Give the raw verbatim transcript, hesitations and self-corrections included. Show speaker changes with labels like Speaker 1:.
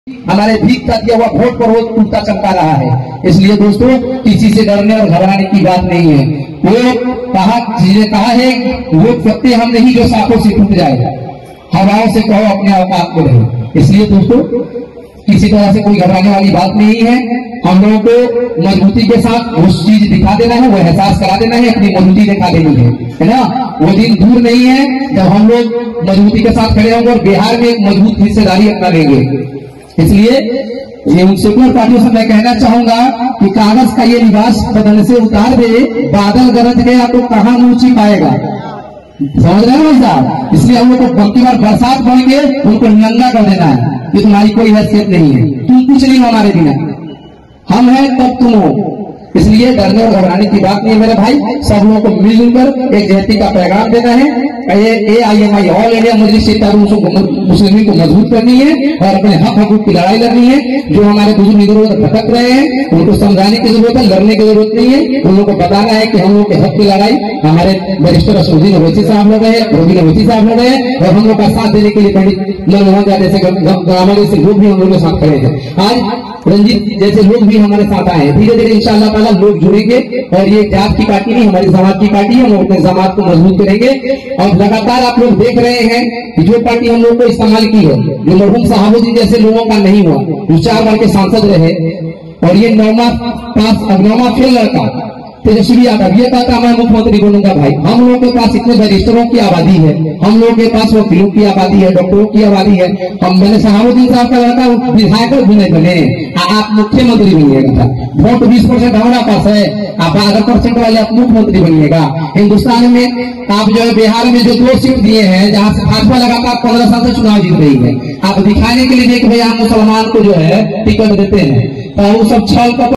Speaker 1: हमारे भीख का दिया हुआ वोट पर रोज टूटता चमका रहा है। इसलिए दोस्तों किसी से डरने और घबराने की बात नहीं है। वो कहा जिसे कहा है वो व्यक्ति हम नहीं जो साखों से टूट जाए, हवाओं से कहो अपने औकात को रहे। इसलिए दोस्तों किसी तरह से कोई घबराने वाली बात नहीं है। हम लोगों को मजबूती के साथ उस चीज दिखा देना है, वो एहसास करा देना है, अपनी मजबूती दिखा देनी है, है ना। वो दिन दूर नहीं है जब हम लोग मजबूती के साथ खड़े होंगे और बिहार में एक मजबूत हिस्सेदारी अपना लेंगे। इसलिए ये सेकुलर पार्टियों से मैं कहना चाहूंगा कि कागज का ये लिबास बदन से उतार दे, बादल गरज गया तो कहां ऊंची पाएगा, समझ रहे हो साहब। इसलिए हम लोग को बल्कि बार बरसात बढ़ के उनको नंगा कर देना है कि तुम्हारी कोई हैसियत नहीं है, तुम कुछ नहीं हो हमारे बिना, हम हैं तब तुम हो। इसलिए डरने और घबराने की बात नहीं है मेरे भाई। सब लोगों को मिलजुल कर एक जहती का पैगाम देना है। A I M I all India Majlis Muslim को मजबूत करनी है और अपने हक हकूक की लड़ाई लड़नी है। जो हमारे बुजुर्ग इधर उधर भटक रहे हैं उनको समझाने की जरूरत है, लड़ने की जरूरत नहीं है। उन लोगों को बताना है कि हम लोग के हक की लड़ाई हमारे बैरिस्टर असदुद्दीन ओवैसी साहब लोग हैं, रोहिन ओवैसी साहब लोग हैं और हम लोग का साथ देने के लिए पंडित मनमोहन झा जैसे जैसे लोग भी हम लोग के साथ खड़े थे। आज रंजीत जैसे लोग भी हमारे साथ आए हैं। धीरे धीरे इंशाअल्लाह ताला लोग जुड़ेंगे और ये जात की पार्टी नहीं, हमारी समाज की पार्टी है। हम अपने समाज को मजबूत करेंगे और लगातार आप लोग देख रहे हैं कि जो पार्टी हम लोग को इस्तेमाल की है, जो मरहूम साहबुद्दीन जैसे लोगों का नहीं हुआ, जो चार बार के सांसद रहे और ये नौमा पास अब नौमा फेल लड़का तेजस्वी यादव ये कहता मैं मुख्यमंत्री बनूंगा। भाई हम लोगों के पास इतने बैरिस्टरों की आबादी है, हम लोगों के पास वकीलों की आबादी है, डॉक्टरों की आबादी है। हम मैंने साहबुद्दीन साहब का लड़का विधायक भी नहीं बने, आप मुख्यमंत्री बनिएगा। वोट बीस परसेंट हमारा पास है, आप बारह परसेंट वाले आप मुख्यमंत्री बनिएगा। हिंदुस्तान में आप जो है बिहार में जो दो सीट दिए हैं जहाँ से भाजपा लगातार पंद्रह साल से चुनाव जीत रही है, आप दिखाने के लिए देख भाई आप मुसलमान को जो है टिकट देते हैं तो वो सब छल